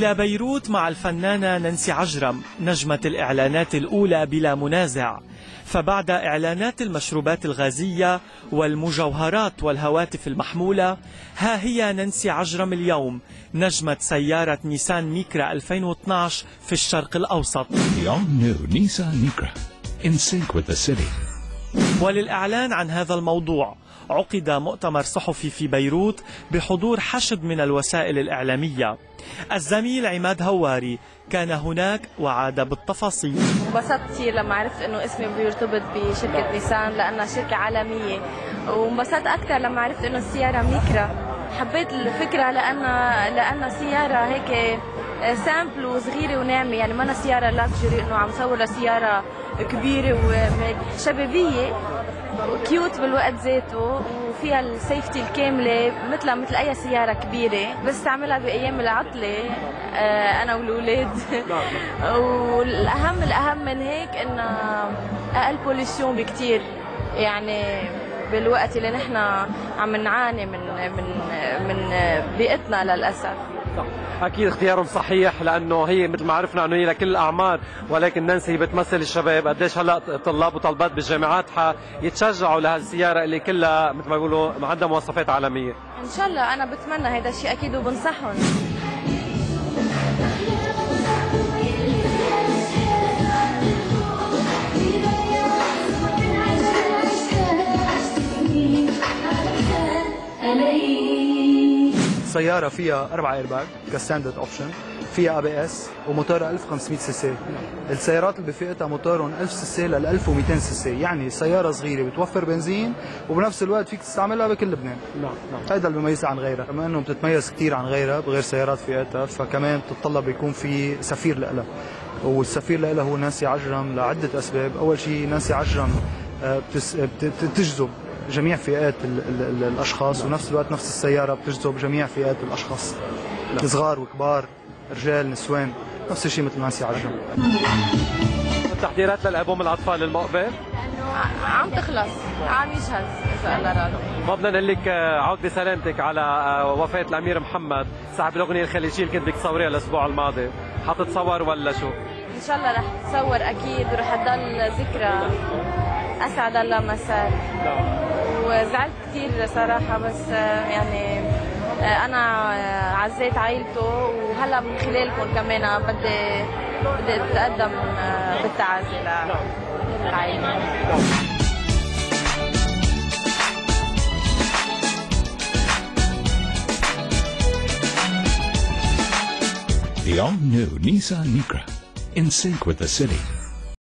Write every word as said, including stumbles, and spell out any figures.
إلى بيروت مع الفنانة نانسي عجرم نجمة الإعلانات الأولى بلا منازع. فبعد إعلانات المشروبات الغازية والمجوهرات والهواتف المحمولة، ها هي نانسي عجرم اليوم نجمة سيارة نيسان ميكرا ألفين واثنعش في الشرق الأوسط. وللإعلان عن هذا الموضوع عقد مؤتمر صحفي في بيروت بحضور حشد من الوسائل الإعلامية. الزميل عماد هواري كان هناك وعاد بالتفاصيل. انبسطت كثير لما عرفت انه اسمي بيرتبط بشركة نيسان لأنها شركة عالمية، وانبسطت أكثر لما عرفت انه السيارة ميكرا. حبيت الفكرة لأنها لأنها سيارة هيك سامبل وصغيرة وناعمة، يعني ما أنا سيارة لاكجري انه عم صور سيارة كبيرة وشبابية وكيوت بالوقت ذاته، وفيها السيفتي الكاملة مثلها مثل أي سيارة كبيرة، بس تعملها بأيام العطلة أنا والأولاد. والأهم الأهم من هيك إنها أقل بوليسيون بكتير، يعني بالوقت اللي نحن عم نعاني من من من بيئتنا للأسف. اكيد اختيارهم صحيح، لانه هي مثل ما عرفنا انه هي لكل الاعمار، ولكن نانسي بتمثل الشباب. قديش هلا طلاب وطالبات بالجامعات حيتشجعوا لهالسياره اللي كلها مثل ما بيقولوا عندها مواصفات عالميه. ان شاء الله انا بتمنى هذا الشيء اكيد وبنصحهم. سيارة فيها أربعة ايرباج كستاندرد اوبشن، فيها اي بي اس وموتورها ألف وخمسمية سي سي. السيارات اللي بفئتها موتورهم ألف سي سي لل ألف ومئتين سي سي، يعني سيارة صغيرة بتوفر بنزين وبنفس الوقت فيك تستعملها بكل لبنان. نعم نعم. هذا اللي بيميزها عن غيرها، كمان انه بتتميز كثير عن غيرها بغير سيارات فئتها، فكمان بتتطلب يكون في سفير لها، والسفير لها هو نانسي عجرم لعدة اسباب. اول شيء نانسي عجرم بتجذب جميع فئات ال ال الاشخاص، ونفس الوقت نفس السياره بتجذب جميع فئات الاشخاص، صغار وكبار، رجال نسوان، نفس الشيء مثل نانسي عجرم. التحضيرات للالبوم الاطفال المقبل عم تخلص، عم يجهز اذا الله راضي. ما بدنا نقول لك عقدة سلامتك على وفاه الامير محمد صاحب الاغنيه الخليجيه اللي كنت بدك تصوريها الاسبوع الماضي، حتتصور ولا شو؟ ان شاء الله رح تصور اكيد، ورح تضل ذكرى اسعد الله مسار. وزعلت كثير صراحه، بس يعني انا عزيت عائلته، وهلا من خلالكم كمان بدي بدي اتقدم بالتعازي للعائله. The all-new Nissan Micra, in sync with the city.